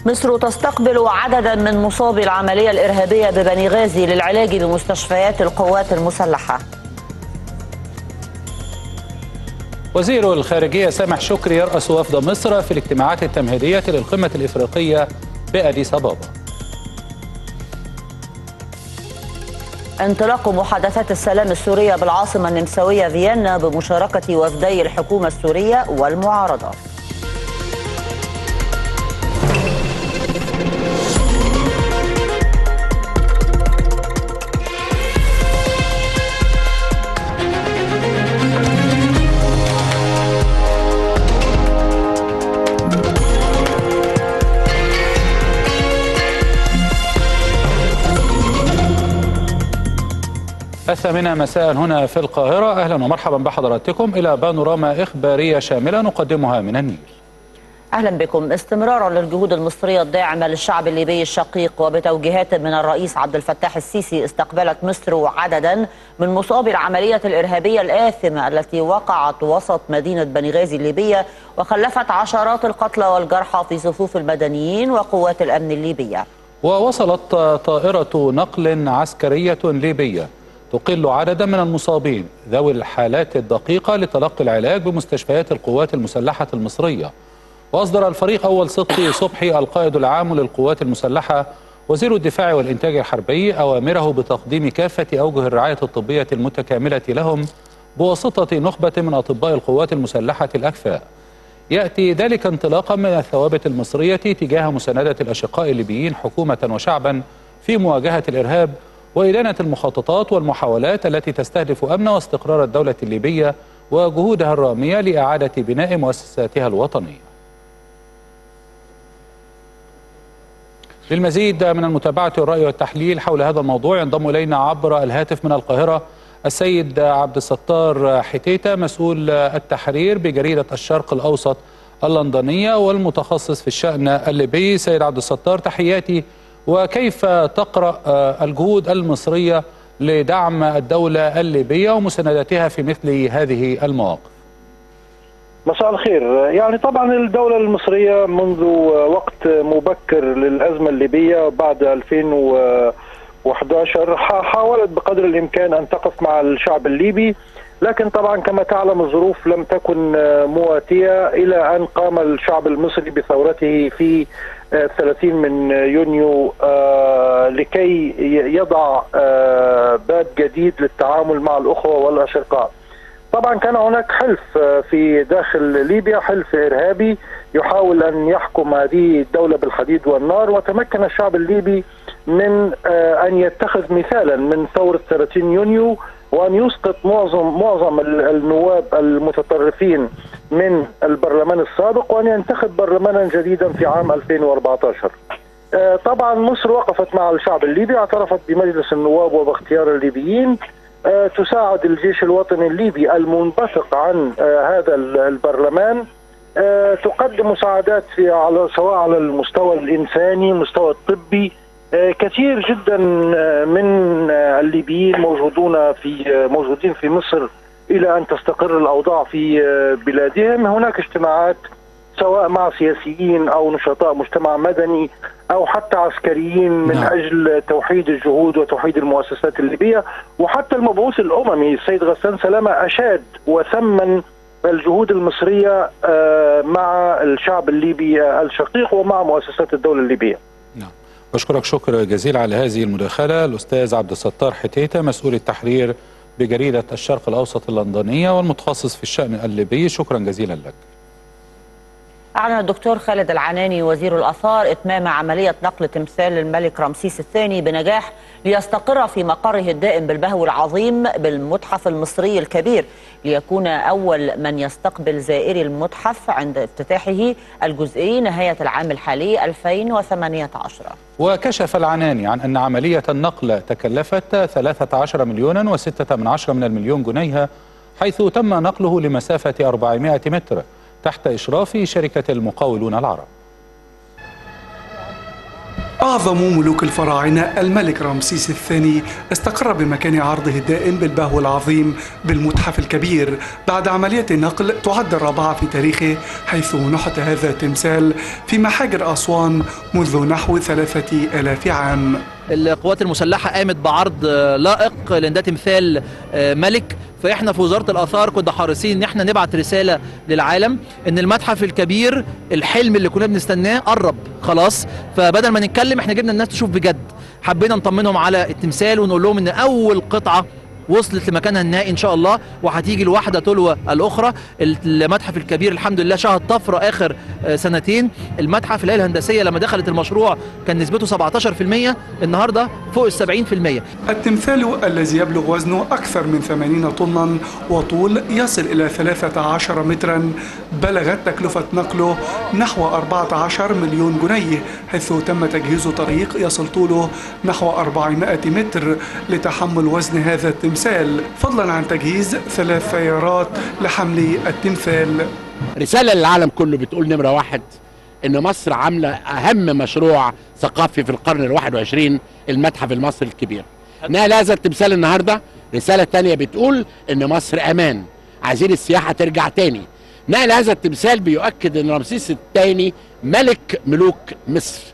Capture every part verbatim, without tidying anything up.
مصر تستقبل عددا من مصابي العملية الإرهابية ببني غازي للعلاج بمستشفيات القوات المسلحة. وزير الخارجية سامح شكري يرأس وفد مصر في الاجتماعات التمهيدية للقمة الإفريقية بأديس أبابا. انطلاق محادثات السلام السورية بالعاصمة النمساوية فيينا بمشاركة وفدي الحكومة السورية والمعارضة. الثامنة مساء هنا في القاهرة. أهلا ومرحبا بحضراتكم إلى بانوراما إخبارية شاملة نقدمها من النيل. أهلا بكم. استمرارا للجهود المصرية الداعمة للشعب الليبي الشقيق وبتوجيهات من الرئيس عبد الفتاح السيسي، استقبلت مصر عددا من مصابي العملية الإرهابية الآثمة التي وقعت وسط مدينة بني غازي الليبية وخلفت عشرات القتلى والجرحى في صفوف المدنيين وقوات الأمن الليبية. ووصلت طائرة نقل عسكرية ليبية تقل عددا من المصابين ذوي الحالات الدقيقة لتلقي العلاج بمستشفيات القوات المسلحة المصرية. وأصدر الفريق أول صدقي صبحي القائد العام للقوات المسلحة وزير الدفاع والإنتاج الحربي أوامره بتقديم كافة أوجه الرعاية الطبية المتكاملة لهم بواسطة نخبة من أطباء القوات المسلحة الأكفاء. يأتي ذلك انطلاقا من الثوابت المصرية تجاه مساندة الأشقاء الليبيين حكومة وشعبا في مواجهة الإرهاب وإدانة المخططات والمحاولات التي تستهدف أمن واستقرار الدولة الليبية وجهودها الرامية لإعادة بناء مؤسساتها الوطنية. للمزيد من المتابعة والرأي والتحليل حول هذا الموضوع ينضم إلينا عبر الهاتف من القاهرة السيد عبد الستار حتيتة، مسؤول التحرير بجريدة الشرق الأوسط اللندنية والمتخصص في الشأن الليبي. سيد عبد الستار، تحياتي. وكيف تقرأ الجهود المصرية لدعم الدولة الليبية ومساندتها في مثل هذه المواقف؟ مساء الخير. يعني طبعا الدولة المصرية منذ وقت مبكر للأزمة الليبية بعد ألفين وأحد عشر حاولت بقدر الإمكان أن تقف مع الشعب الليبي، لكن طبعا كما تعلم الظروف لم تكن مواتية إلى أن قام الشعب المصري بثورته في ثلاثين من يونيو لكي يضع باب جديد للتعامل مع الأخوة والأشقاء. طبعا كان هناك حلف في داخل ليبيا، حلف إرهابي يحاول أن يحكم هذه الدولة بالحديد والنار، وتمكن الشعب الليبي من أن يتخذ مثالا من ثورة ثلاثين يونيو وأن يسقط معظم معظم النواب المتطرفين من البرلمان السابق وأن ينتخب برلمانا جديدا في عام ألفين وأربعة عشر. طبعا مصر وقفت مع الشعب الليبي، اعترفت بمجلس النواب وباختيار الليبيين، تساعد الجيش الوطني الليبي المنبثق عن هذا البرلمان، تقدم مساعدات في على سواء على المستوى الإنساني، المستوى الطبي. كثير جدا من الليبيين موجودون في موجودين في مصر إلى أن تستقر الأوضاع في بلادهم. هناك اجتماعات سواء مع سياسيين أو نشطاء مجتمع مدني أو حتى عسكريين من نعم. أجل توحيد الجهود وتوحيد المؤسسات الليبية. وحتى المبعوث الأممي السيد غسان سلامة أشاد وثمن الجهود المصرية مع الشعب الليبي الشقيق ومع مؤسسات الدولة الليبية. نعم. أشكرك شكرا جزيلا على هذه المداخلة الأستاذ عبد الستار حتيتة، مسؤول التحرير بجريدة الشرق الأوسط اللندنية والمتخصص في الشأن الليبي. شكرا جزيلا لك. أعلن الدكتور خالد العناني وزير الآثار إتمام عملية نقل تمثال الملك رمسيس الثاني بنجاح ليستقر في مقره الدائم بالبهو العظيم بالمتحف المصري الكبير، ليكون أول من يستقبل زائري المتحف عند افتتاحه الجزئي نهاية العام الحالي ألفين وثمانية عشر. وكشف العناني عن أن عملية النقل تكلفت ثلاثة عشر مليونا وستة من عشرة من المليون جنيه، حيث تم نقله لمسافة أربعمائة متر تحت إشراف شركة المقاولون العرب. أعظم ملوك الفراعنة الملك رمسيس الثاني استقر بمكان عرضه الدائم بالبهو العظيم بالمتحف الكبير بعد عملية نقل تعد الرابعة في تاريخه، حيث نحت هذا التمثال في محاجر أسوان منذ نحو ثلاثة آلاف عام. القوات المسلحة قامت بعرض لائق لأن ده تمثال ملك، فإحنا في وزارة الآثار كنا حريصين إن إحنا نبعت رسالة للعالم إن المتحف الكبير الحلم اللي كنا بنستناه قرب خلاص، فبدل ما نتكلم إحنا جبنا الناس تشوف بجد. حبينا نطمنهم على التمثال ونقول لهم إن أول قطعة وصلت لمكانها النهائي ان شاء الله، وهتيجي الواحده تلو الاخرى. المتحف الكبير الحمد لله شهد طفره اخر سنتين. المتحف الهيئه الهندسيه لما دخلت المشروع كان نسبته سبعتاشر بالمئة، النهارده فوق ال سبعين بالمئة. التمثال الذي يبلغ وزنه اكثر من ثمانين طنا وطول يصل الى ثلاثة عشر مترا، بلغت تكلفه نقله نحو أربعة عشر مليون جنيه، حيث تم تجهيز طريق يصل طوله نحو أربعمائة متر لتحمل وزن هذا التمثال، فضلا عن تجهيز ثلاث سيارات لحمل التمثال. رسالة للعالم كله بتقول نمرة واحد إن مصر عاملة أهم مشروع ثقافي في القرن الواحد وعشرين، المتحف المصري الكبير. نقل هذا التمثال النهاردة رسالة تانية بتقول إن مصر أمان، عايزين السياحة ترجع تاني. نقل هذا التمثال بيؤكد إن رمسيس الثاني ملك ملوك مصر،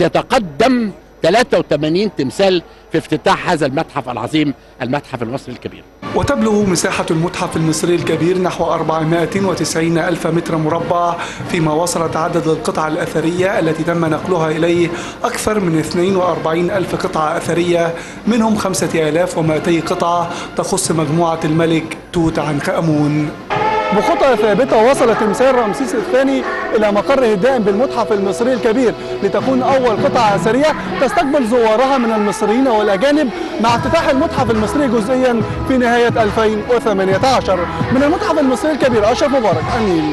سيتقدم ثلاثة وثمانين تمثال في افتتاح هذا المتحف العظيم، المتحف المصري الكبير. وتبلغ مساحة المتحف المصري الكبير نحو أربعمائة وتسعين ألف متر مربع، فيما وصلت عدد القطع الأثرية التي تم نقلها إليه أكثر من اثنين وأربعين ألف قطعة أثرية، منهم خمسة آلاف ومائتي قطعة تخص مجموعة الملك توت عنخ آمون. بخطى ثابتة وصل تمثال رمسيس الثاني إلى مقره الدائم بالمتحف المصري الكبير لتكون أول قطعة أثرية تستقبل زوارها من المصريين والأجانب، مع افتتاح المتحف المصري جزئيا في نهاية ألفين وثمانية عشر. من المتحف المصري الكبير أشرف مبارك، النيل.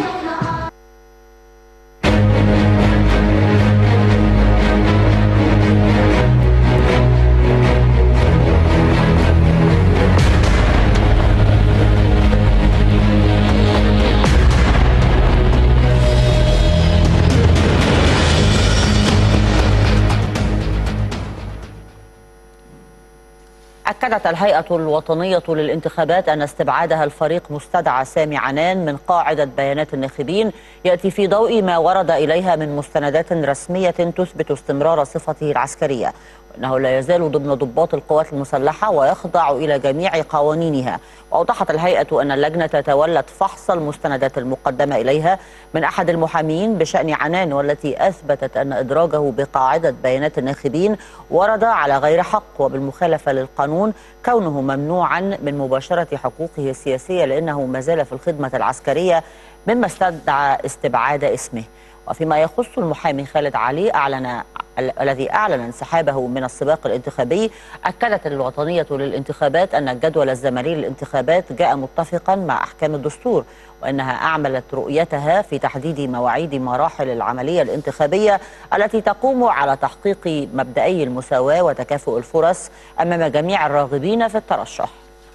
أكدت الهيئة الوطنية للانتخابات أن استبعادها الفريق مستدعى سامي عنان من قاعدة بيانات الناخبين يأتي في ضوء ما ورد إليها من مستندات رسمية تثبت استمرار صفته العسكرية، وأنه لا يزال ضمن ضباط القوات المسلحة ويخضع إلى جميع قوانينها. وأوضحت الهيئة أن اللجنة تولت فحص المستندات المقدمة إليها من أحد المحامين بشأن عنان، والتي أثبتت أن إدراجه بقاعدة بيانات الناخبين ورد على غير حق وبالمخالفة للقانون، كونه ممنوعا من مباشرة حقوقه السياسية لأنه ما زال في الخدمة العسكرية، مما استدعى استبعاد اسمه. وفيما يخص المحامي خالد علي أعلن الذي أعلن انسحابه من السباق الانتخابي، أكدت الوطنية للانتخابات أن الجدول الزمني للانتخابات جاء متفقا مع أحكام الدستور، وأنها أعملت رؤيتها في تحديد مواعيد مراحل العملية الانتخابية التي تقوم على تحقيق مبدئي المساواة وتكافؤ الفرص أمام جميع الراغبين في الترشح.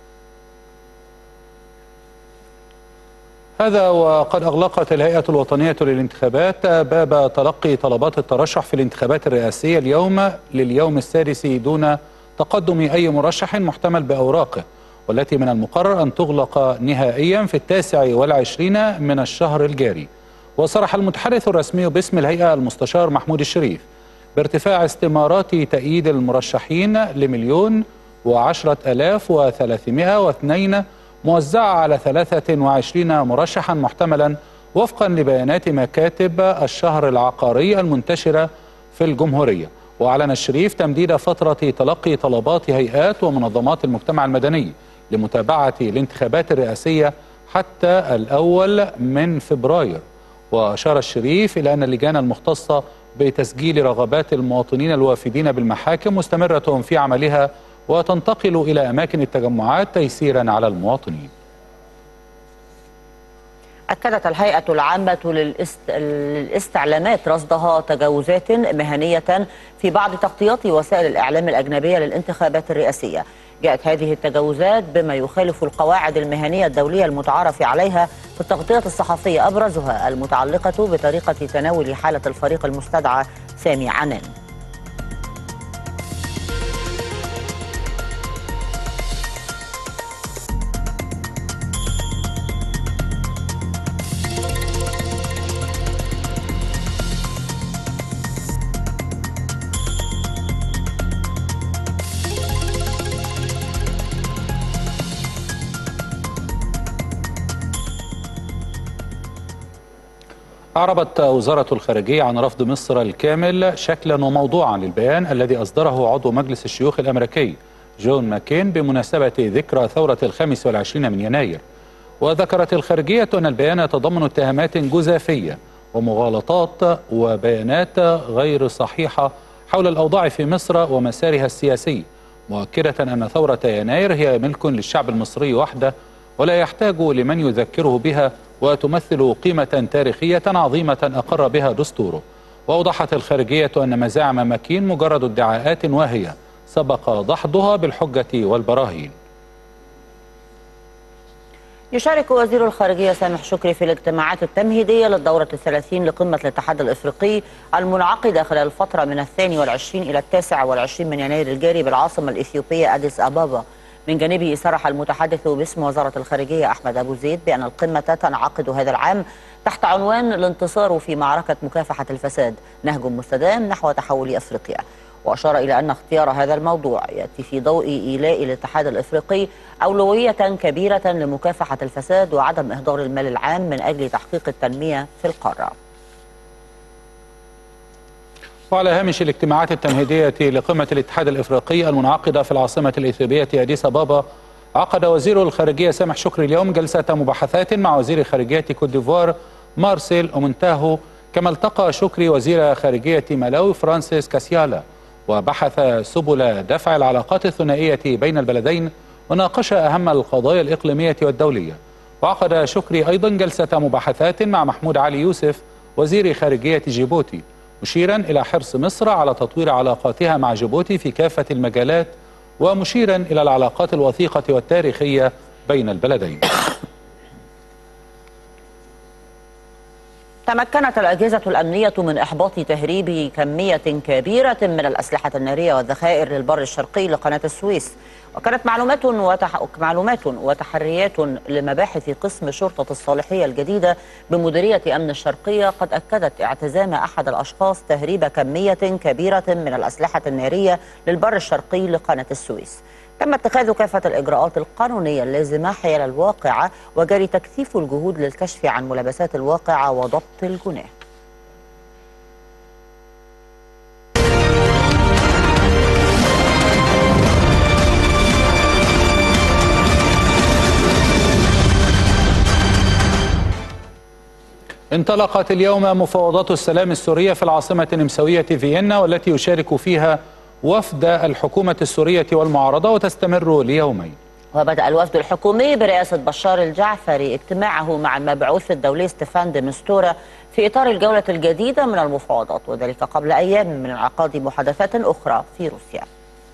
هذا وقد أغلقت الهيئة الوطنية للانتخابات باب تلقي طلبات الترشح في الانتخابات الرئاسية اليوم لليوم السادس دون تقدم أي مرشح محتمل بأوراقه، والتي من المقرر أن تغلق نهائيا في التاسع والعشرين من الشهر الجاري. وصرح المتحدث الرسمي باسم الهيئة المستشار محمود الشريف بارتفاع استمارات تأييد المرشحين لمليون وعشرة آلاف وثلاثمائة واثنين موزعة على ثلاثة وعشرين مرشحا محتملا وفقا لبيانات مكاتب الشهر العقاري المنتشرة في الجمهورية. وأعلن الشريف تمديد فترة تلقي طلبات هيئات ومنظمات المجتمع المدني لمتابعة الانتخابات الرئاسية حتى الأول من فبراير. وأشار الشريف إلى أن اللجان المختصة بتسجيل رغبات المواطنين الوافدين بالمحاكم مستمرة في عملها وتنتقل إلى أماكن التجمعات تيسيرا على المواطنين. أكدت الهيئة العامة للإست... للاستعلامات رصدها تجاوزات مهنية في بعض تغطيات وسائل الإعلام الأجنبية للانتخابات الرئاسية. جاءت هذه التجاوزات بما يخالف القواعد المهنية الدولية المتعارف عليها في التغطية الصحفية، أبرزها المتعلقة بطريقة تناول حالة الفريق المستدعى سامي عنان. أعربت وزارة الخارجية عن رفض مصر الكامل شكلا وموضوعا للبيان الذي أصدره عضو مجلس الشيوخ الأمريكي جون ماكين بمناسبة ذكرى ثورة الخامس والعشرين من يناير. وذكرت الخارجية أن البيان يتضمن اتهامات جزافية ومغالطات وبيانات غير صحيحة حول الأوضاع في مصر ومسارها السياسي، مؤكدة أن ثورة يناير هي ملك للشعب المصري وحده ولا يحتاج لمن يذكره بها، وتمثل قيمة تاريخية عظيمة أقر بها دستوره. وأوضحت الخارجية أن ما زعم ماكين مجرد ادعاءات واهية سبق دحضها بالحجة والبراهين. يشارك وزير الخارجية سامح شكري في الاجتماعات التمهيدية للدورة الثلاثين لقمة الاتحاد الإفريقي المنعقدة خلال الفترة من الثاني والعشرين إلى التاسع والعشرين من يناير الجاري بالعاصمة الإثيوبية أديس أبابا. من جانبه صرح المتحدث باسم وزارة الخارجية أحمد أبو زيد بأن القمة تنعقد هذا العام تحت عنوان الانتصار في معركة مكافحة الفساد، نهج مستدام نحو تحول أفريقيا. وأشار إلى أن اختيار هذا الموضوع يأتي في ضوء إيلاء الاتحاد الإفريقي أولوية كبيرة لمكافحة الفساد وعدم إهدار المال العام من أجل تحقيق التنمية في القارة. وعلى هامش الاجتماعات التمهيدية لقمة الاتحاد الإفريقي المنعقدة في العاصمة الإثيوبية أديس أبابا، عقد وزير الخارجية سامح شكري اليوم جلسة مباحثات مع وزير خارجية كوت ديفوار مارسيل أومونتاهو، كما التقى شكري وزير خارجية مالاوي فرانسيس كاسيالا وبحث سبل دفع العلاقات الثنائية بين البلدين وناقش أهم القضايا الإقليمية والدولية. وعقد شكري أيضا جلسة مباحثات مع محمود علي يوسف وزير خارجية جيبوتي، مشيرا إلى حرص مصر على تطوير علاقاتها مع جيبوتي في كافة المجالات، ومشيرا إلى العلاقات الوثيقة والتاريخية بين البلدين. تمكنت الأجهزة الأمنية من إحباط تهريب كمية كبيرة من الأسلحة النارية والذخائر للبر الشرقي لقناة السويس. وكانت معلومات وتح... معلومات وتحريات لمباحث قسم شرطة الصالحية الجديدة بمديرية أمن الشرقية قد أكدت اعتزام أحد الأشخاص تهريب كمية كبيرة من الأسلحة النارية للبر الشرقي لقناة السويس. تم اتخاذ كافة الإجراءات القانونية اللازمة حيال الواقعة وجري تكثيف الجهود للكشف عن ملابسات الواقعة وضبط الجناه. انطلقت اليوم مفاوضات السلام السورية في العاصمة النمساوية فيينا، والتي يشارك فيها وفد الحكومة السورية والمعارضة، وتستمر ليومين. وبدأ الوفد الحكومي برئاسة بشار الجعفري اجتماعه مع المبعوث الدولي ستيفان دي مستورا في إطار الجولة الجديدة من المفاوضات، وذلك قبل أيام من انعقاد محادثات أخرى في روسيا.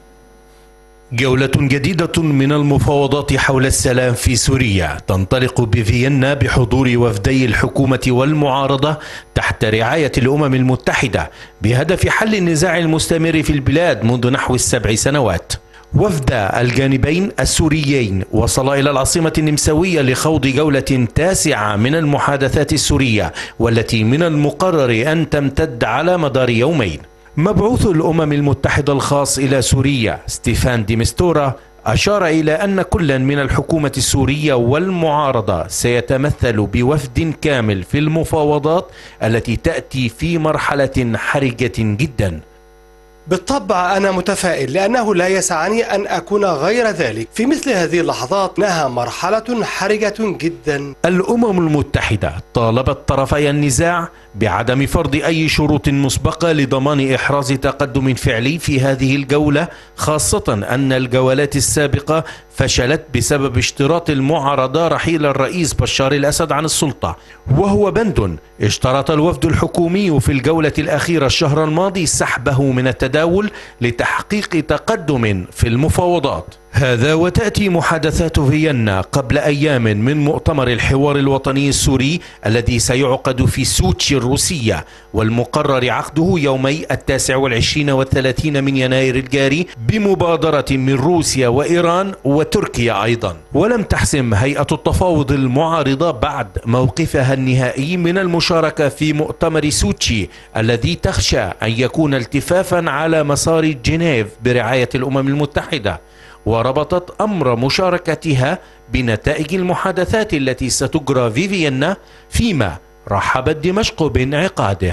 جولة جديدة من المفاوضات حول السلام في سوريا تنطلق بفيينا بحضور وفدي الحكومة والمعارضة تحت رعاية الأمم المتحدة بهدف حل النزاع المستمر في البلاد منذ نحو السبع سنوات. وفد الجانبين السوريين وصل إلى العاصمة النمساوية لخوض جولة تاسعة من المحادثات السورية، والتي من المقرر أن تمتد على مدار يومين. مبعوث الأمم المتحدة الخاص إلى سوريا ستيفان دي مستورا أشار إلى أن كلا من الحكومة السورية والمعارضة سيتمثل بوفد كامل في المفاوضات التي تأتي في مرحلة حرجة جدا. بالطبع أنا متفائل، لأنه لا يسعني أن أكون غير ذلك. في مثل هذه اللحظات إنها مرحلة حرجة جدا. الأمم المتحدة طالبت طرفي النزاع بعدم فرض أي شروط مسبقة لضمان إحراز تقدم فعلي في هذه الجولة، خاصة أن الجولات السابقة فشلت بسبب اشتراط المعارضة رحيل الرئيس بشار الأسد عن السلطة، وهو بند اشترط الوفد الحكومي في الجولة الأخيرة الشهر الماضي سحبه من التداول لتحقيق تقدم في المفاوضات. هذا وتأتي محادثات فيينا قبل أيام من مؤتمر الحوار الوطني السوري الذي سيعقد في سوتشي الروسية، والمقرر عقده يومي التاسع والعشرين والثلاثين من يناير الجاري بمبادرة من روسيا وإيران وتركيا أيضا. ولم تحسم هيئة التفاوض المعارضة بعد موقفها النهائي من المشاركة في مؤتمر سوتشي الذي تخشى أن يكون التفافا على مسار جنيف برعاية الأمم المتحدة، وربطت أمر مشاركتها بنتائج المحادثات التي ستجرى في فيينا، فيما رحبت دمشق بانعقاده.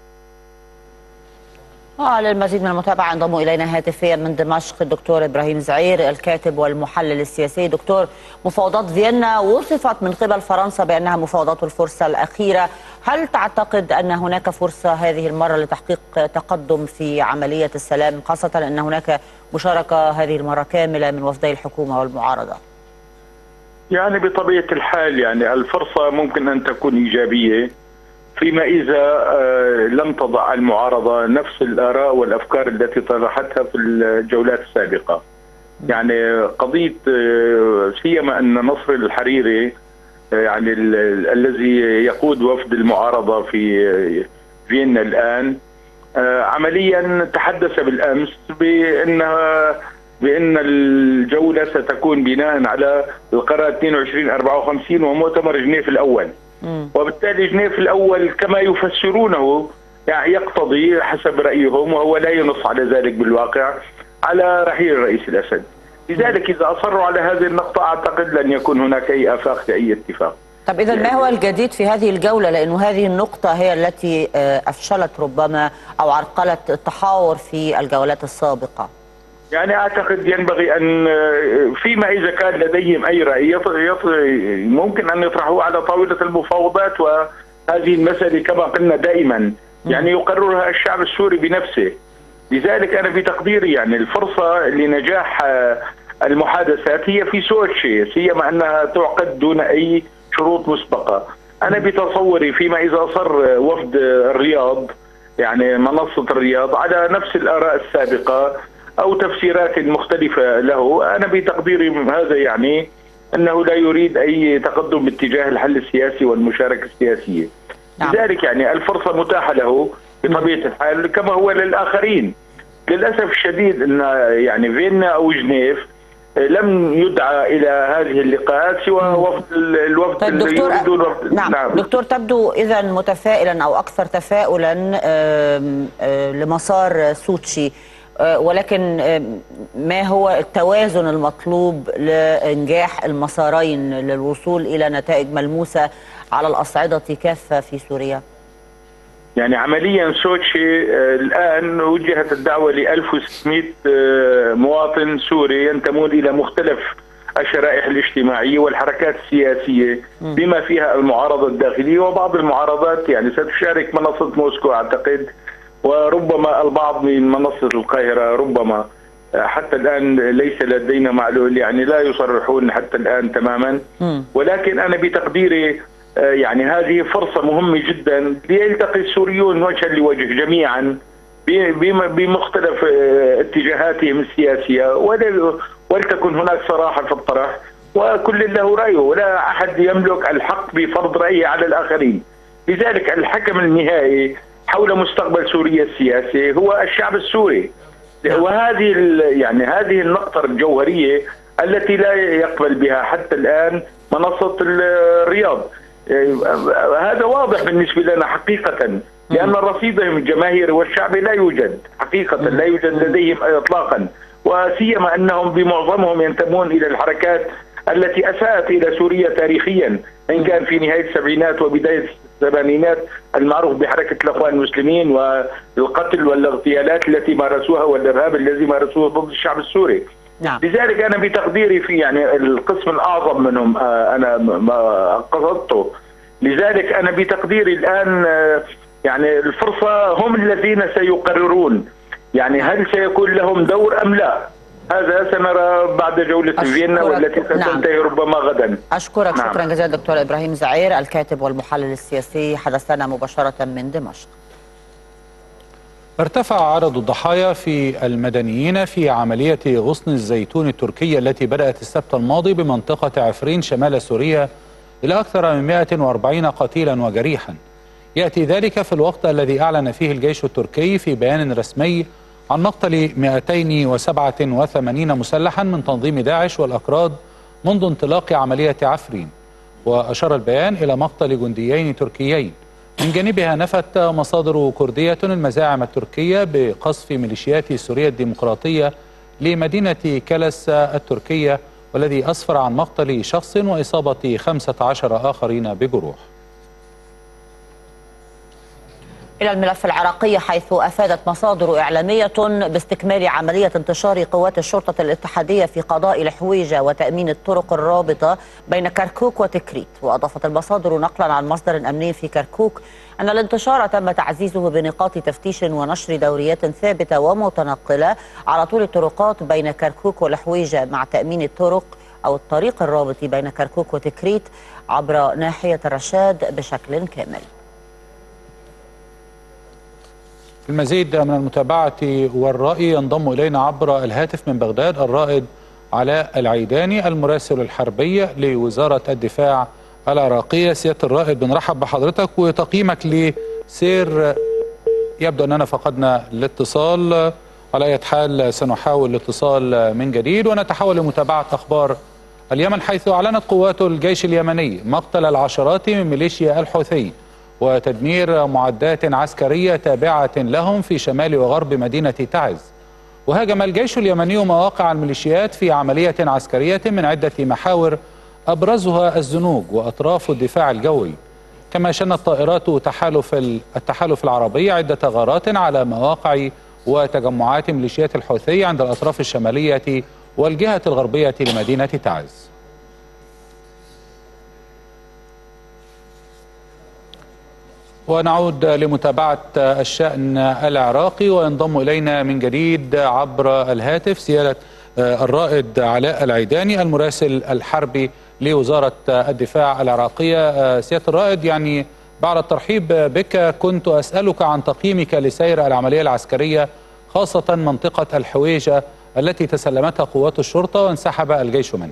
آه للمزيد من المتابعة انضم إلينا هاتفيا من دمشق الدكتور إبراهيم زعير الكاتب والمحلل السياسي. دكتور، مفاوضات فيينا وصفت من قبل فرنسا بأنها مفاوضات الفرصة الأخيرة، هل تعتقد أن هناك فرصة هذه المرة لتحقيق تقدم في عملية السلام، خاصة أن هناك مشاركة هذه المرة كاملة من وفدي الحكومة والمعارضة؟ يعني بطبيعة الحال يعني الفرصة ممكن أن تكون إيجابية فيما إذا لم تضع المعارضة نفس الآراء والأفكار التي طرحتها في الجولات السابقة. يعني قضية سيما أن نصر الحريري يعني الذي يقود وفد المعارضة في فيينا الآن عمليا تحدث بالأمس بأنها بأن الجولة ستكون بناء على القرار اثنين وعشرين أربعة وخمسين ومؤتمر جنيف الأول. وبالتالي جنيف الأول كما يفسرونه يعني يقتضي حسب رأيهم، وهو لا ينص على ذلك بالواقع، على رحيل الرئيس الأسد. لذلك إذا أصروا على هذه النقطة أعتقد لن يكون هناك أي آفاق لأي اتفاق. طب إذا ما هو الجديد في هذه الجولة؟ لأنه هذه النقطة هي التي أفشلت ربما أو عرقلت التحاور في الجولات السابقة. يعني أعتقد ينبغي أن فيما إذا كان لديهم أي رأي ممكن أن يطرحوه على طاولة المفاوضات، وهذه المسألة كما قلنا دائما يعني يقررها الشعب السوري بنفسه. لذلك أنا بتقديري يعني الفرصة لنجاح المحادثات هي في سوتشي، سيما أنها تعقد دون أي شروط مسبقة. أنا بتصوري فيما إذا أصر وفد الرياض يعني منصة الرياض على نفس الآراء السابقة أو تفسيرات مختلفة له، أنا بتقديري هذا يعني أنه لا يريد أي تقدم باتجاه الحل السياسي والمشاركة السياسية. نعم. لذلك يعني الفرصة متاحة له بطبيعة الحال كما هو للآخرين. للأسف الشديد أن يعني فيينا أو جنيف لم يدعى إلى هذه اللقاءات سوى وفد الوفد طيب اللي يريدون وفد. نعم. نعم دكتور، تبدو إذا متفائلا أو أكثر تفاؤلا لمسار سوتشي، ولكن ما هو التوازن المطلوب لإنجاح المسارين للوصول إلى نتائج ملموسة على الأصعدة كافة في سوريا؟ يعني عمليا سوتشي الآن وجهت الدعوة ل ألف وستمئة مواطن سوري ينتمون إلى مختلف الشرائح الاجتماعية والحركات السياسية بما فيها المعارضة الداخلية وبعض المعارضات يعني ستشارك منصة موسكو أعتقد، وربما البعض من منصة القاهرة، ربما حتى الآن ليس لدينا معلوم يعني لا يصرحون حتى الآن تماما. ولكن أنا بتقديري يعني هذه فرصة مهمة جدا ليلتقي السوريون وجها لوجه جميعا بمختلف اتجاهاتهم السياسية، ولتكن هناك صراحة في الطرح وكل له رأيه ولا أحد يملك الحق بفرض رأيه على الآخرين. لذلك الحكم النهائي حول مستقبل سوريا السياسي هو الشعب السوري، وهذه يعني هذه النقطة الجوهرية التي لا يقبل بها حتى الآن منصة الرياض. هذا واضح بالنسبة لنا حقيقة، لأن رصيدهم الجماهيري والشعبي لا يوجد حقيقة، لا يوجد لديهم إطلاقا، وسيما أنهم بمعظمهم ينتمون إلى الحركات التي أساءت إلى سوريا تاريخيا، إن كان في نهاية السبعينات وبداية الثمانينات المعروف بحركة الأخوان المسلمين والقتل والاغتيالات التي مارسوها والإرهاب الذي مارسوه ضد الشعب السوري. نعم. لذلك أنا بتقديري في يعني القسم الأعظم منهم أنا ما قصدته. لذلك أنا بتقديري الآن يعني الفرصة هم الذين سيقررون يعني هل سيكون لهم دور أم لا. هذا سنرى بعد جولة فيينا والتي ستنتهي نعم. ربما غدا. أشكرك نعم. شكرا جزيلا دكتور إبراهيم زعير الكاتب والمحلل السياسي، حدث لنا مباشرة من دمشق. ارتفع عدد الضحايا في المدنيين في عملية غصن الزيتون التركية التي بدأت السبت الماضي بمنطقة عفرين شمال سوريا إلى أكثر من مئة وأربعين قتيلا وجريحا. يأتي ذلك في الوقت الذي أعلن فيه الجيش التركي في بيان رسمي عن مقتل مئتين وسبعة وثمانين مسلحا من تنظيم داعش والأكراد منذ انطلاق عملية عفرين. وأشار البيان إلى مقتل جنديين تركيين. من جانبها نفت مصادر كردية المزاعم التركية بقصف ميليشيات سوريا الديمقراطية لمدينة كلس التركية، والذي أسفر عن مقتل شخص وإصابة خمسة عشر آخرين بجروح. إلى الملف العراقي، حيث أفادت مصادر إعلامية باستكمال عملية انتشار قوات الشرطة الاتحادية في قضاء الحويجة وتأمين الطرق الرابطة بين كركوك وتكريت. وأضافت المصادر نقلا عن مصدر أمني في كركوك أن الانتشار تم تعزيزه بنقاط تفتيش ونشر دوريات ثابتة ومتنقلة على طول الطرقات بين كركوك والحويجة، مع تأمين الطرق أو الطريق الرابط بين كركوك وتكريت عبر ناحية الرشاد بشكل كامل. المزيد من المتابعة والرأي ينضم إلينا عبر الهاتف من بغداد الرائد علاء العيداني المراسل الحربي لوزارة الدفاع العراقية. سيادة الرائد، بنرحب بحضرتك وتقييمك لسير، يبدو أننا فقدنا الاتصال، على أي حال سنحاول الاتصال من جديد ونتحول لمتابعة أخبار اليمن، حيث أعلنت قوات الجيش اليمني مقتل العشرات من ميليشيا الحوثي وتدمير معدات عسكرية تابعة لهم في شمال وغرب مدينة تعز. وهاجم الجيش اليمني مواقع الميليشيات في عملية عسكرية من عدة محاور أبرزها الزنوج وأطراف الدفاع الجوي. كما شنت طائرات تحالف التحالف العربي عدة غارات على مواقع وتجمعات ميليشيات الحوثي عند الأطراف الشمالية والجهة الغربية لمدينة تعز. ونعود لمتابعة الشأن العراقي، وينضم إلينا من جديد عبر الهاتف سيادة الرائد علاء العيداني المراسل الحربي لوزارة الدفاع العراقية. سيادة الرائد، يعني بعد الترحيب بك كنت أسألك عن تقييمك لسير العملية العسكرية، خاصة منطقة الحويجة التي تسلمتها قوات الشرطة وانسحب الجيش منها.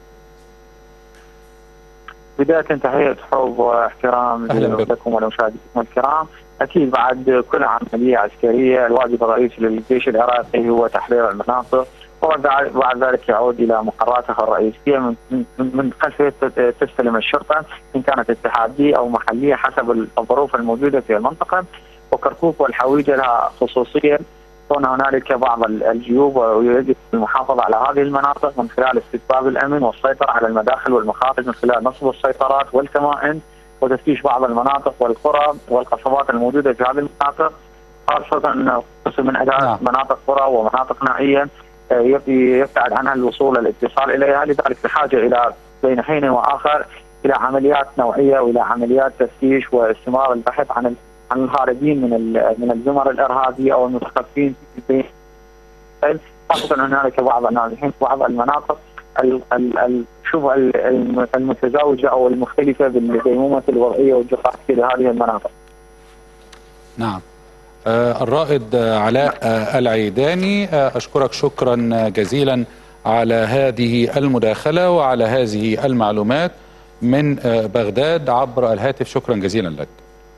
بداية تحية حب واحترام لكم ولمشاهديكم الكرام. أكيد بعد كل عملية عسكرية الواجب الرئيسي للجيش العراقي هو تحرير المناطق، وبعد ذلك يعود إلى مقراتها الرئيسية من من خلفه تستلم الشرطة إن كانت اتحادية أو محلية حسب الظروف الموجودة في المنطقة. وكركوك والحويجة لها خصوصية كون هنالك بعض الجيوب، ويجب المحافظة على هذه المناطق من خلال استتباب الأمن والسيطرة على المداخل والمخارج من خلال نصب السيطرات والكمائن وتفتيش بعض المناطق والقرى والقصبات الموجودة في هذه المناطق، خاصة أن قسم من أداء مناطق قرى ومناطق نائية يبتعد عنها الوصول الاتصال إليها، لذلك بحاجة إلى بين حين وآخر إلى عمليات نوعية وإلى عمليات تفتيش واستمرار البحث عن عن الخارجين من من الزمر الارهابيه او المتخفين في خاصه هنالك بعض النازحين في بعض المناطق الشبه المتزاوجه او المختلفه بالديمومه الوضعيه والجغرافيه لهذه المناطق. نعم. آه الرائد علاء آه العيداني، آه اشكرك شكرا جزيلا على هذه المداخله وعلى هذه المعلومات من آه بغداد عبر الهاتف، شكرا جزيلا لك.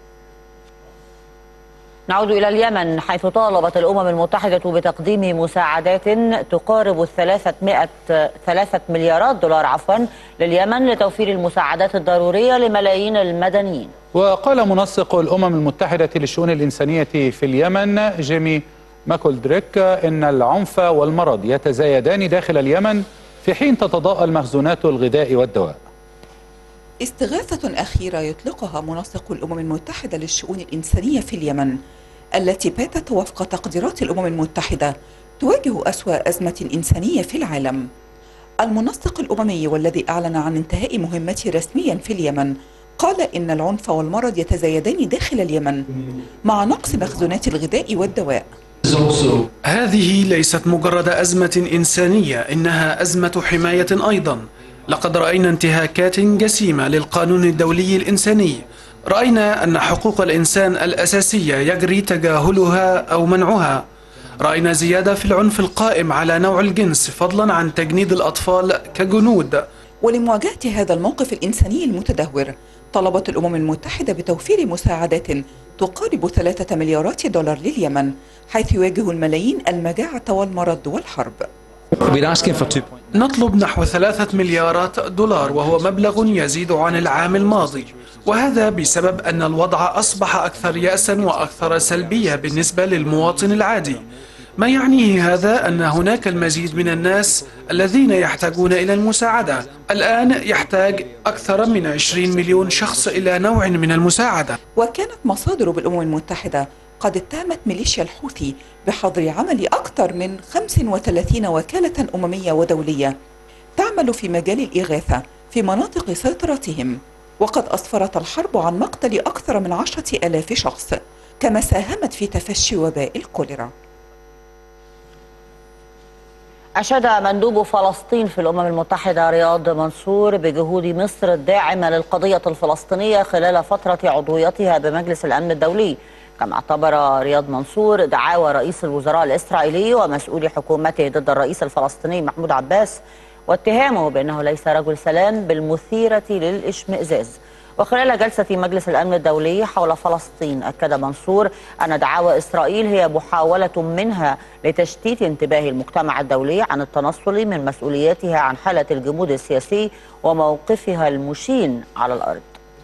نعود إلى اليمن، حيث طالبت الأمم المتحدة بتقديم مساعدات تقارب ثلاثمائة ثلاثة مليارات دولار عفوا لليمن لتوفير المساعدات الضرورية لملايين المدنيين. وقال منسق الأمم المتحدة للشؤون الإنسانية في اليمن جيمي ماكولدريك إن العنف والمرض يتزايدان داخل اليمن في حين تتضاءل مخزونات الغذاء والدواء. استغاثة أخيرة يطلقها منسق الأمم المتحدة للشؤون الإنسانية في اليمن، التي باتت وفق تقديرات الأمم المتحدة تواجه أسوأ أزمة إنسانية في العالم. المنسق الأممي والذي أعلن عن انتهاء مهمته رسميا في اليمن قال إن العنف والمرض يتزايدان داخل اليمن مع نقص مخزونات الغذاء والدواء. هذه ليست مجرد أزمة إنسانية، إنها أزمة حماية أيضا. لقد رأينا انتهاكات جسيمة للقانون الدولي الإنساني، رأينا أن حقوق الإنسان الأساسية يجري تجاهلها أو منعها، رأينا زيادة في العنف القائم على نوع الجنس فضلا عن تجنيد الأطفال كجنود. ولمواجهة هذا الموقف الإنساني المتدهور طلبت الأمم المتحدة بتوفير مساعدات تقارب ثلاثة مليارات دولار لليمن، حيث يواجه الملايين المجاعة والمرض والحرب. نطلب نحو ثلاثة مليارات دولار، وهو مبلغ يزيد عن العام الماضي، وهذا بسبب أن الوضع أصبح أكثر يأسا وأكثر سلبية بالنسبة للمواطن العادي. ما يعنيه هذا أن هناك المزيد من الناس الذين يحتاجون إلى المساعدة. الآن يحتاج أكثر من عشرين مليون شخص إلى نوع من المساعدة. وكانت مصادر بالأمم المتحدة قد اتهمت ميليشيا الحوثي بحظر عمل أكثر من خمس وثلاثين وكالة أممية ودولية تعمل في مجال الإغاثة في مناطق سيطرتهم، وقد أسفرت الحرب عن مقتل أكثر من عشرة آلاف شخص، كما ساهمت في تفشي وباء الكوليرا. أشاد مندوب فلسطين في الأمم المتحدة رياض منصور بجهود مصر الداعمة للقضية الفلسطينية خلال فترة عضويتها بمجلس الأمن الدولي. كما اعتبر رياض منصور دعاوى رئيس الوزراء الإسرائيلي ومسؤولي حكومته ضد الرئيس الفلسطيني محمود عباس واتهامه بأنه ليس رجل سلام بالمثيرة للإشمئزاز. وخلال جلسة مجلس الأمن الدولي حول فلسطين أكد منصور أن دعاوى إسرائيل هي محاولة منها لتشتيت انتباه المجتمع الدولي عن التنصل من مسؤولياتها عن حالة الجمود السياسي وموقفها المشين على الأرض.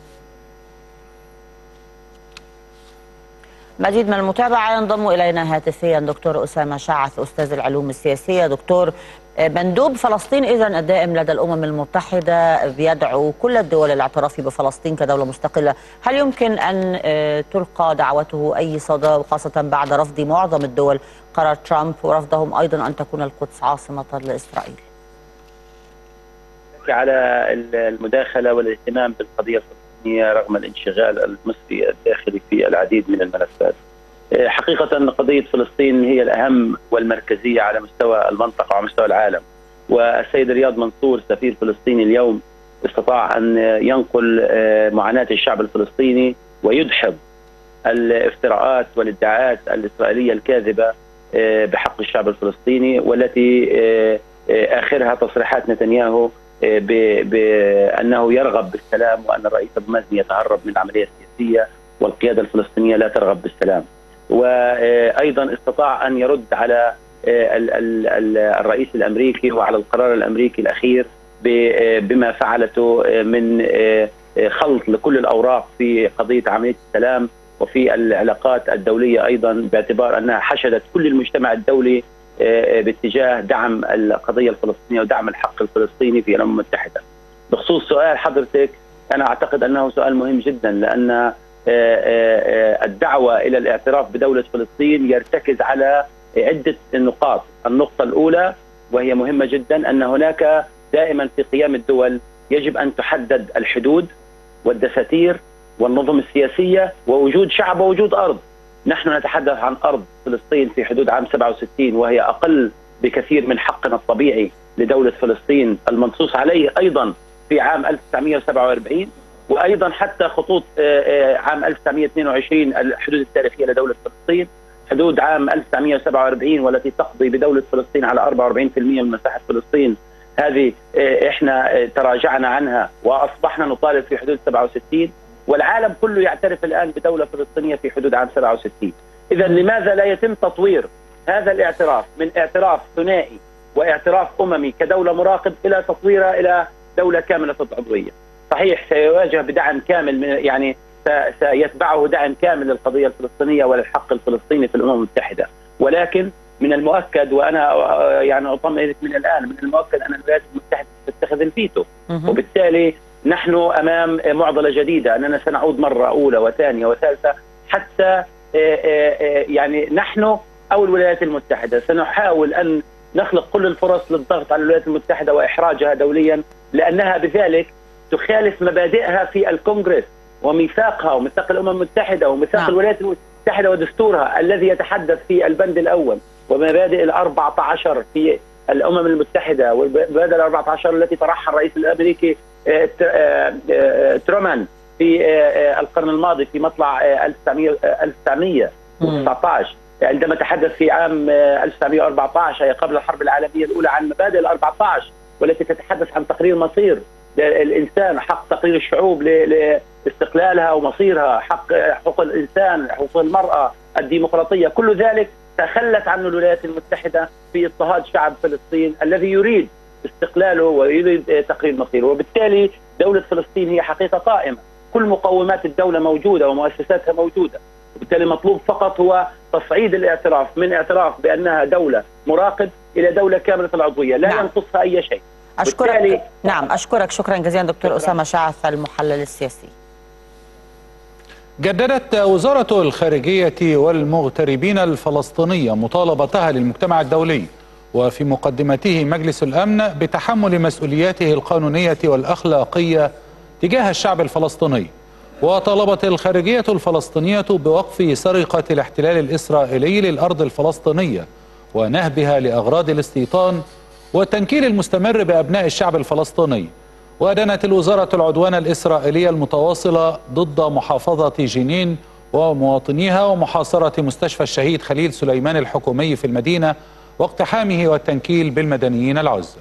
مزيد من المتابعة ينضم إلينا هاتفيا دكتور أسامة شعث أستاذ العلوم السياسية. دكتور، مندوب فلسطين إذن الدائم لدى الأمم المتحدة بيدعو كل الدول الاعتراف بفلسطين كدولة مستقلة، هل يمكن أن تلقى دعوته أي صدى، وخاصة بعد رفض معظم الدول قرار ترامب ورفضهم أيضا أن تكون القدس عاصمة لإسرائيل؟ على المداخلة والاهتمام بالقضية الفلسطينية رغم الانشغال المصري الداخلي في العديد من الملفات. حقيقة قضية فلسطين هي الأهم والمركزية على مستوى المنطقة وعلى مستوى العالم، والسيد رياض منصور سفير فلسطين اليوم استطاع أن ينقل معاناة الشعب الفلسطيني ويدحض الافتراءات والادعاءات الإسرائيلية الكاذبة بحق الشعب الفلسطيني، والتي آخرها تصريحات نتنياهو بأنه يرغب بالسلام وأن الرئيس المازني يتهرب من العملية السياسية والقيادة الفلسطينية لا ترغب بالسلام. وأيضا استطاع أن يرد على الرئيس الأمريكي وعلى القرار الأمريكي الأخير بما فعلته من خلط لكل الأوراق في قضية عملية السلام وفي العلاقات الدولية أيضا، باعتبار أنها حشدت كل المجتمع الدولي باتجاه دعم القضية الفلسطينية ودعم الحق الفلسطيني في الأمم المتحدة. بخصوص سؤال حضرتك، أنا أعتقد أنه سؤال مهم جدا، لأن الدعوة إلى الاعتراف بدولة فلسطين يرتكز على عدة نقاط. النقطة الأولى وهي مهمة جدا، أن هناك دائما في قيام الدول يجب أن تحدد الحدود والدساتير والنظم السياسية ووجود شعب ووجود أرض. نحن نتحدث عن أرض فلسطين في حدود عام سبعة وستين، وهي أقل بكثير من حقنا الطبيعي لدولة فلسطين المنصوص عليه أيضا في عام ألف وتسعمئة وسبعة وأربعين، وأيضا حتى خطوط عام ألف وتسعمئة واثنين وعشرين الحدود التاريخية لدولة فلسطين، حدود عام ألف وتسعمئة وسبعة وأربعين والتي تقضي بدولة فلسطين على أربعة وأربعين بالمئة من مساحة فلسطين. هذه احنا تراجعنا عنها وأصبحنا نطالب في حدود سبعة وستين، والعالم كله يعترف الآن بدولة فلسطينية في حدود عام سبعة وستين. إذا لماذا لا يتم تطوير هذا الاعتراف من اعتراف ثنائي واعتراف أممي كدولة مراقب إلى تطويرها إلى دولة كاملة العضوية؟ صحيح سيواجه بدعم كامل، من يعني سيتبعه دعم كامل للقضية الفلسطينية وللحق الفلسطيني في الأمم المتحدة، ولكن من المؤكد، وأنا يعني أطمئنك من الآن، من المؤكد أن الولايات المتحدة تتخذ الفيتو، وبالتالي نحن أمام معضلة جديدة، أننا سنعود مرة أولى وثانية وثالثة حتى يعني نحن أو الولايات المتحدة سنحاول أن نخلق كل الفرص للضغط على الولايات المتحدة وإحراجها دوليا، لأنها بذلك تخالف مبادئها في الكونغرس وميثاقها وميثاق الأمم المتحدة وميثاق نعم. الولايات المتحدة ودستورها الذي يتحدث في البند الأول ومبادئ الأربعة عشر في الأمم المتحدة، والمبادئ الأربعة عشر التي طرحها الرئيس الأمريكي ترومان في القرن الماضي في مطلع ألف وتسعمئة وتسعة عشر عندما تحدث في عام ألف وتسعمئة وأربعة عشر أي قبل الحرب العالمية الأولى عن مبادئ الأربعة عشر، والتي تتحدث عن تقرير مصير الإنسان، حق تقرير الشعوب لاستقلالها ومصيرها، حق حقوق الإنسان، حقوق المرأة، الديمقراطية. كل ذلك تخلت عنه الولايات المتحدة في اضطهاد شعب فلسطين الذي يريد استقلاله ويريد تقرير مصيره. وبالتالي دولة فلسطين هي حقيقة قائمة، كل مقومات الدولة موجودة ومؤسساتها موجودة، وبالتالي مطلوب فقط هو تصعيد الاعتراف من اعتراف بأنها دولة مراقب إلى دولة كاملة العضوية لا نعم. ينقصها أي شيء. أشكرك نعم أشكرك شكرا جزيلا دكتور شكرا. أسامة شعث المحلل السياسي. جددت وزارة الخارجية والمغتربين الفلسطينية مطالبتها للمجتمع الدولي وفي مقدمته مجلس الأمن بتحمل مسؤولياته القانونية والأخلاقية تجاه الشعب الفلسطيني. وطالبت الخارجية الفلسطينية بوقف سرقة الاحتلال الإسرائيلي للأرض الفلسطينية ونهبها لأغراض الاستيطان والتنكيل المستمر بأبناء الشعب الفلسطيني. وأدانت الوزارة العدوان الإسرائيلي المتواصل ضد محافظة جنين ومواطنيها ومحاصرة مستشفى الشهيد خليل سليمان الحكومي في المدينة واقتحامه والتنكيل بالمدنيين العزل.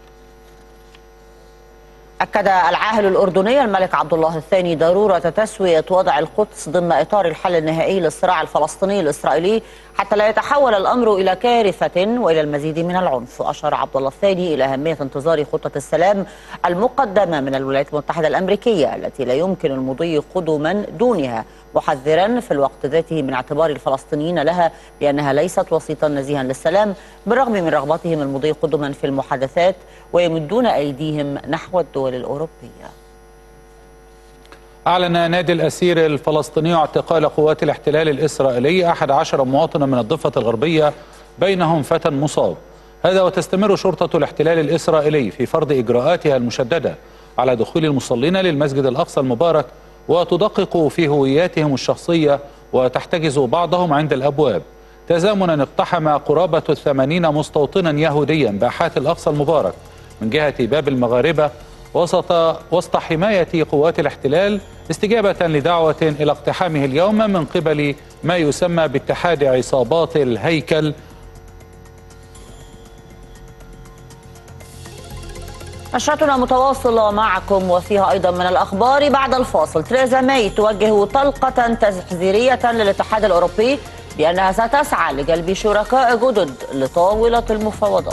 أكد العاهل الأردني الملك عبد الله الثاني ضرورة تسوية وضع القدس ضمن إطار الحل النهائي للصراع الفلسطيني الإسرائيلي حتى لا يتحول الأمر إلى كارثة وإلى المزيد من العنف. وأشار عبد الله الثاني إلى أهمية انتظار خطة السلام المقدمة من الولايات المتحدة الأمريكية التي لا يمكن المضي قدما دونها، محذرا في الوقت ذاته من اعتبار الفلسطينيين لها بأنها ليست وسيطا نزيها للسلام بالرغم من رغبتهم المضي قدما في المحادثات ويمدون أيديهم نحو الدول الأوروبية. أعلن نادي الأسير الفلسطيني اعتقال قوات الاحتلال الإسرائيلي أحد عشر مواطنا من الضفة الغربية بينهم فتى مصاب. هذا وتستمر شرطة الاحتلال الإسرائيلي في فرض إجراءاتها المشددة على دخول المصلين للمسجد الأقصى المبارك وتدقق في هوياتهم الشخصية وتحتجز بعضهم عند الأبواب. تزامنا اقتحم قرابة الثمانين مستوطنا يهوديا باحات الأقصى المبارك من جهة باب المغاربة وسط وسط حماية قوات الاحتلال استجابة لدعوة إلى اقتحامه اليوم من قبل ما يسمى باتحاد عصابات الهيكل. نشرتنا متواصلة معكم وفيها أيضا من الأخبار. بعد الفاصل، تريزا ماي توجه طلقة تحذيرية للاتحاد الأوروبي بأنها ستسعى لجلب شركاء جدد لطاولة المفاوضات.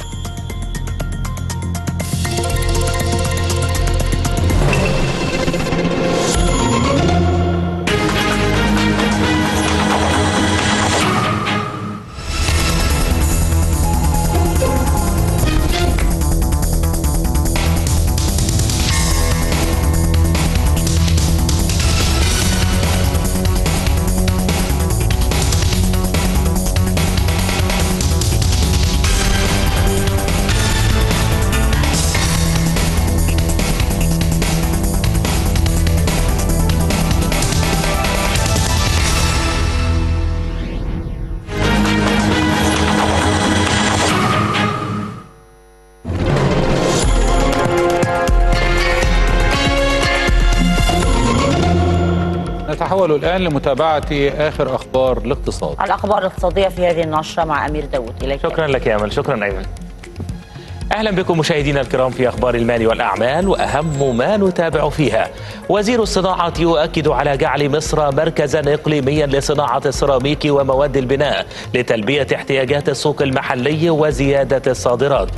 نتحول الآن لمتابعة آخر أخبار الاقتصاد. الأخبار الاقتصادية في هذه النشرة مع أمير داود. إليك. شكرا لك يا أمل. شكرا أيمن. أهلا بكم مشاهدينا الكرام في أخبار المال والأعمال وأهم ما نتابع فيها. وزير الصناعة يؤكد على جعل مصر مركزا إقليميا لصناعة السيراميك ومواد البناء لتلبية احتياجات السوق المحلي وزيادة الصادرات.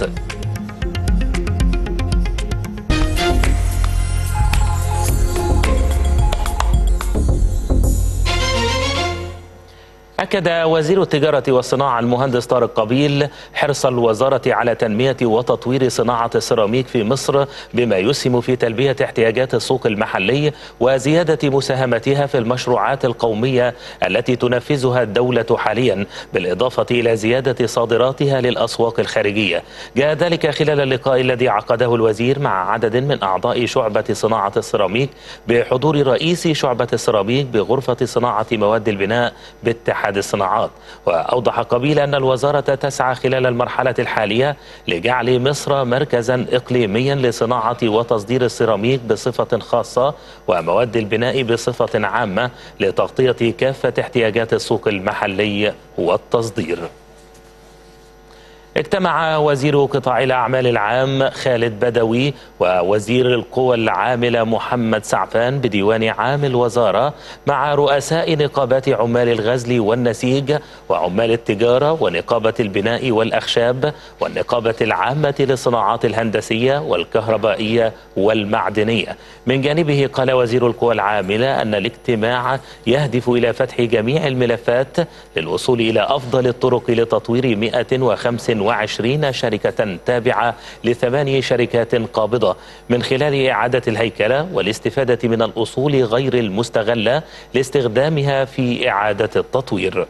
أكد وزير التجارة والصناعة المهندس طارق قبيل حرص الوزارة على تنمية وتطوير صناعة السيراميك في مصر بما يسهم في تلبية احتياجات السوق المحلي وزيادة مساهمتها في المشروعات القومية التي تنفذها الدولة حاليا، بالإضافة إلى زيادة صادراتها للأسواق الخارجية. جاء ذلك خلال اللقاء الذي عقده الوزير مع عدد من أعضاء شعبة صناعة السيراميك بحضور رئيس شعبة السيراميك بغرفة صناعة مواد البناء باتحاد الصناعات. وأوضح قبيل أن الوزارة تسعى خلال المرحلة الحالية لجعل مصر مركزا إقليميا لصناعة وتصدير السيراميك بصفة خاصة ومواد البناء بصفة عامة لتغطية كافة احتياجات السوق المحلي والتصدير. اجتمع وزير قطاع الأعمال العام خالد بدوي ووزير القوى العاملة محمد سعفان بديوان عام الوزارة مع رؤساء نقابات عمال الغزل والنسيج وعمال التجارة ونقابة البناء والأخشاب والنقابة العامة للصناعات الهندسية والكهربائية والمعدنية. من جانبه قال وزير القوى العاملة أن الاجتماع يهدف إلى فتح جميع الملفات للوصول إلى أفضل الطرق لتطوير مئة وخمسة وعشرين شركة تابعة لثماني شركات قابضة من خلال إعادة الهيكلة والاستفادة من الأصول غير المستغلة لاستخدامها في إعادة التطوير.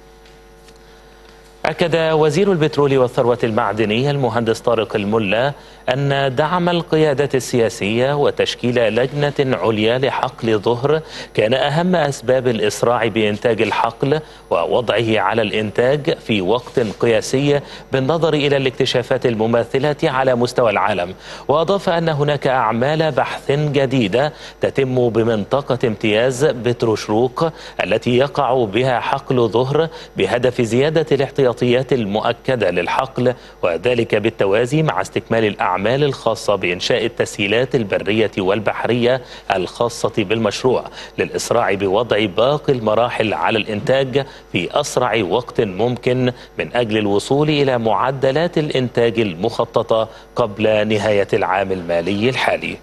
أكد وزير البترول والثروة المعدنية المهندس طارق الملا أن دعم القيادة السياسية وتشكيل لجنة عليا لحقل ظهر كان أهم أسباب الإسراع بإنتاج الحقل ووضعه على الإنتاج في وقت قياسي بالنظر إلى الاكتشافات المماثلة على مستوى العالم. وأضاف أن هناك أعمال بحث جديدة تتم بمنطقة امتياز بتروشروق التي يقع بها حقل ظهر بهدف زيادة الاحتياطيات المؤكدة للحقل، وذلك بالتوازي مع استكمال الأعمال الأعمال الخاصة بإنشاء التسهيلات البرية والبحرية الخاصة بالمشروع للإسراع بوضع باقي المراحل على الإنتاج في أسرع وقت ممكن من أجل الوصول إلى معدلات الإنتاج المخططة قبل نهاية العام المالي الحالي.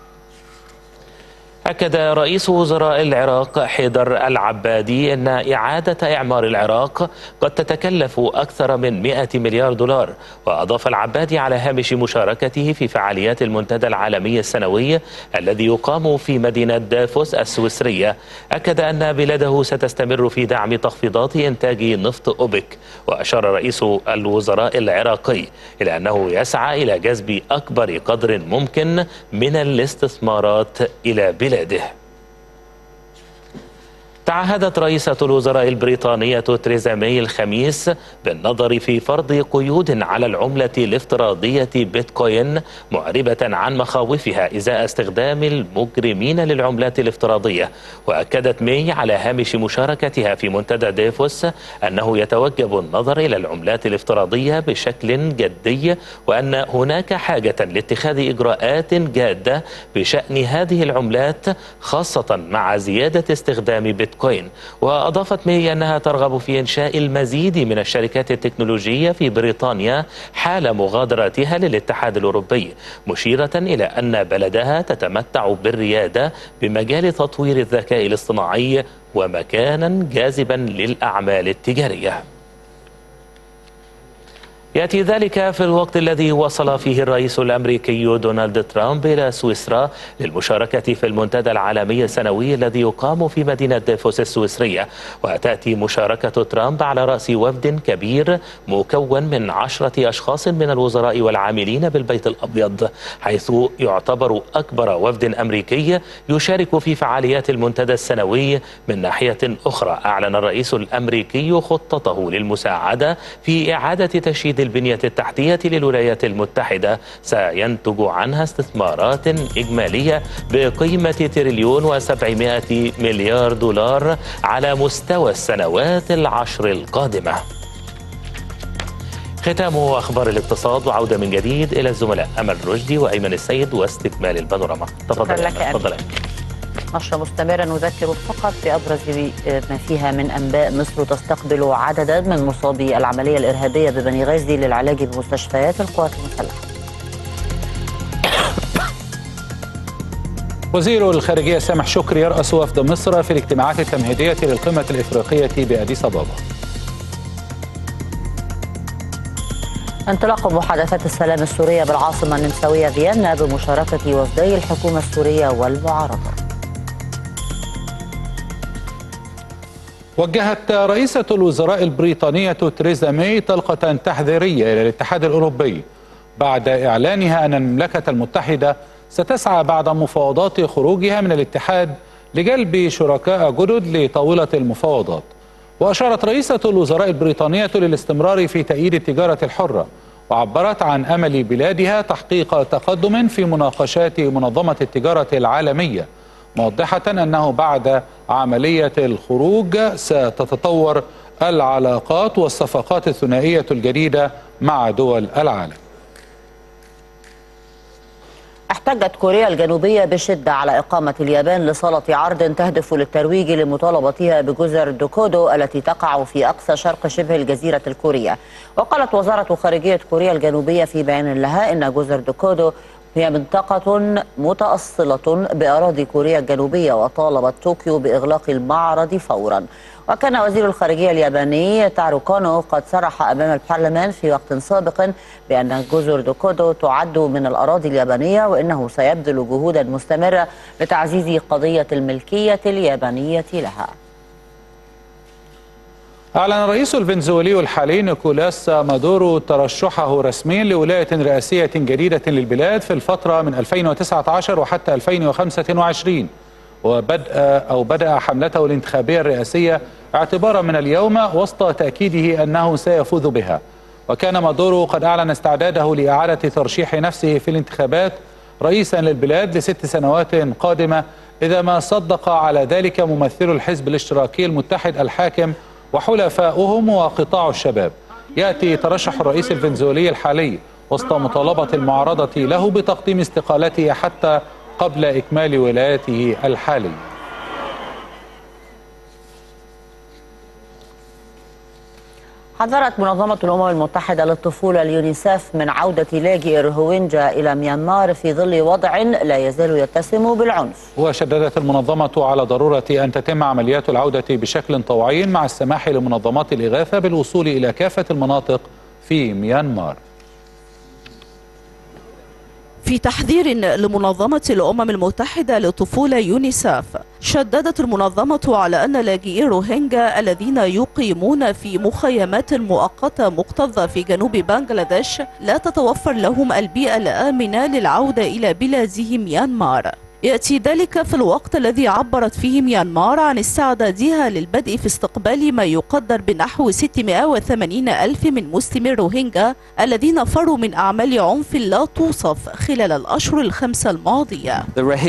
أكد رئيس وزراء العراق حيدر العبادي أن إعادة إعمار العراق قد تتكلف أكثر من مئة مليار دولار. وأضاف العبادي على هامش مشاركته في فعاليات المنتدى العالمي السنوي الذي يقام في مدينة دافوس السويسرية، أكد أن بلاده ستستمر في دعم تخفيضات إنتاج نفط أوبك. وأشار رئيس الوزراء العراقي إلى أنه يسعى إلى جذب أكبر قدر ممكن من الاستثمارات إلى بلاده. تعهدت رئيسة الوزراء البريطانية تريزا ماي الخميس بالنظر في فرض قيود على العملة الافتراضية بيتكوين، معربة عن مخاوفها إزاء استخدام المجرمين للعملات الافتراضية. وأكدت ماي على هامش مشاركتها في منتدى دافوس أنه يتوجب النظر إلى العملات الافتراضية بشكل جدي، وأن هناك حاجة لاتخاذ إجراءات جادة بشأن هذه العملات خاصة مع زيادة استخدام بيتكوين. وأضافت ماي أنها ترغب في إنشاء المزيد من الشركات التكنولوجية في بريطانيا حال مغادرتها للاتحاد الأوروبي، مشيرة إلى أن بلدها تتمتع بالريادة بمجال تطوير الذكاء الاصطناعي ومكانا جاذبا للأعمال التجارية. يأتي ذلك في الوقت الذي وصل فيه الرئيس الأمريكي دونالد ترامب إلى سويسرا للمشاركة في المنتدى العالمي السنوي الذي يقام في مدينة دافوس السويسرية. وتأتي مشاركة ترامب على رأس وفد كبير مكون من عشرة أشخاص من الوزراء والعاملين بالبيت الأبيض، حيث يعتبر أكبر وفد أمريكي يشارك في فعاليات المنتدى السنوي. من ناحية أخرى، أعلن الرئيس الأمريكي خطته للمساعدة في إعادة تشييد البنية التحتية للولايات المتحدة سينتج عنها استثمارات إجمالية بقيمة تريليون وسبعمائة مليار دولار على مستوى السنوات العشر القادمة. ختام أخبار الاقتصاد، وعودة من جديد إلى الزملاء أمل رشدي وأيمن السيد واستكمال البانوراما. تفضل. تفضل. نشرة مستمرة نذكر فقط بأبرز ما فيها من أنباء. مصر تستقبل عددا من مصابي العملية الإرهابية ببني غازي للعلاج بمستشفيات القوات المسلحة. وزير الخارجية سامح شكري يرأس وفد مصر في الاجتماعات التمهيدية للقمة الإفريقية بأديس أبابا. انطلاق محادثات السلام السورية بالعاصمة النمساوية فيينا بمشاركة وفدي الحكومة السورية والمعارضة. وجهت رئيسة الوزراء البريطانية تريزا ماي طلقة تحذيرية إلى الاتحاد الأوروبي بعد إعلانها أن المملكة المتحدة ستسعى بعد مفاوضات خروجها من الاتحاد لجلب شركاء جدد لطاولة المفاوضات. وأشارت رئيسة الوزراء البريطانية للاستمرار في تأييد التجارة الحرة، وعبرت عن أمل بلادها تحقيق تقدم في مناقشات منظمة التجارة العالمية، موضحة أنه بعد عملية الخروج ستتطور العلاقات والصفقات الثنائية الجديدة مع دول العالم. احتجت كوريا الجنوبية بشدة على إقامة اليابان لصالة عرض تهدف للترويج لمطالبتها بجزر دوكودو التي تقع في أقصى شرق شبه الجزيرة الكورية. وقالت وزارة خارجية كوريا الجنوبية في بيان لها إن جزر دوكودو هي منطقة متأصلة بأراضي كوريا الجنوبية، وطالبت طوكيو بإغلاق المعرض فورا. وكان وزير الخارجية الياباني تارو كونو قد صرح أمام البرلمان في وقت سابق بأن جزر دوكودو تعد من الأراضي اليابانية، وإنه سيبذل جهودا مستمرة لتعزيز قضية الملكية اليابانية لها. أعلن الرئيس الفنزويلي الحالي نيكولاس مادورو ترشحه رسميا لولاية رئاسية جديدة للبلاد في الفترة من ألفين وتسعة عشر وحتى ألفين وخمسة وعشرين، وبدأ أو بدأ حملته الانتخابية الرئاسية اعتبارا من اليوم وسط تأكيده أنه سيفوز بها. وكان مادورو قد أعلن استعداده لإعادة ترشيح نفسه في الانتخابات رئيسا للبلاد لست سنوات قادمة إذا ما صدق على ذلك ممثل الحزب الاشتراكي المتحد الحاكم وحلفاؤهم وقطاع الشباب. يأتي ترشح الرئيس الفنزويلي الحالي وسط مطالبة المعارضة له بتقديم استقالته حتى قبل إكمال ولايته الحالية. حذرت منظمة الأمم المتحدة للطفولة اليونيسف من عودة لاجئي الروهينجا إلى ميانمار في ظل وضع لا يزال يتسم بالعنف. وشددت المنظمة على ضرورة أن تتم عمليات العودة بشكل طوعي مع السماح لمنظمات الإغاثة بالوصول إلى كافة المناطق في ميانمار. في تحذير لمنظمة الأمم المتحدة للطفولة يونيسف، شددت المنظمة على أن لاجئي روهينجا الذين يقيمون في مخيمات مؤقتة مكتظة في جنوب بنغلاديش لا تتوفر لهم البيئة الآمنة للعودة إلى بلادهم ميانمار. يأتي ذلك في الوقت الذي عبرت فيه ميانمار عن استعدادها للبدء في استقبال ما يقدر بنحو ستمائة وثمانين ألف من مسلمي الروهينجا الذين فروا من أعمال عنف لا توصف خلال الأشهر الخمسة الماضية.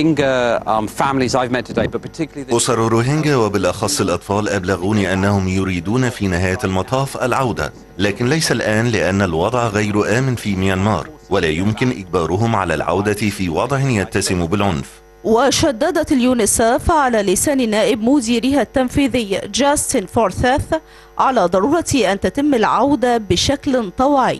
أسر الروهينجا وبالأخص الأطفال أبلغوني أنهم يريدون في نهاية المطاف العودة، لكن ليس الآن لأن الوضع غير آمن في ميانمار ولا يمكن إجبارهم على العودة في وضع يتسم بالعنف. وشددت اليونيسف على لسان نائب مديرها التنفيذي جاستن فورثاث على ضرورة أن تتم العودة بشكل طوعي.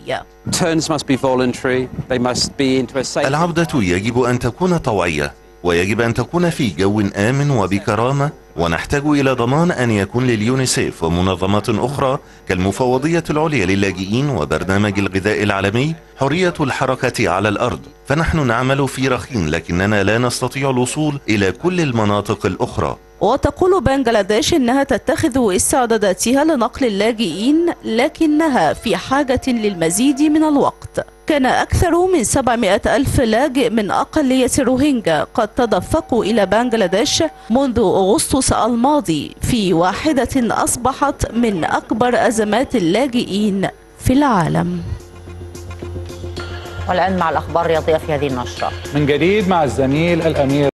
العودة يجب أن تكون طوعية، ويجب أن تكون في جو آمن وبكرامة، ونحتاج إلى ضمان أن يكون لليونيسيف ومنظمات أخرى كالمفوضية العليا للاجئين وبرنامج الغذاء العالمي حرية الحركة على الأرض. فنحن نعمل في رخيم، لكننا لا نستطيع الوصول إلى كل المناطق الأخرى. وتقول بنغلاديش إنها تتخذ استعداداتها لنقل اللاجئين، لكنها في حاجة للمزيد من الوقت. كان أكثر من سبعمائة ألف لاجئ من أقلية الروهينجا قد تدفقوا إلى بنغلاديش منذ أغسطس الماضي في واحدة أصبحت من أكبر أزمات اللاجئين في العالم. والآن مع الأخبار الرياضية في هذه النشرة. من جديد مع الزميل الأمير